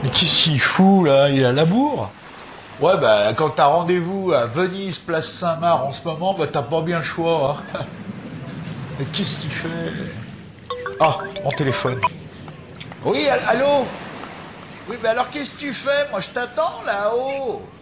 Mais qu'est-ce qu'il fout là? Il est à la bourre? Ouais, bah quand t'as rendez-vous à Venise, place Saint-Marc en ce moment, bah t'as pas bien le choix. Hein. Mais qu'est-ce qu'il fait? Ah, mon téléphone. Oui, allô? Oui, bah alors qu'est-ce que tu fais? Moi je t'attends là-haut.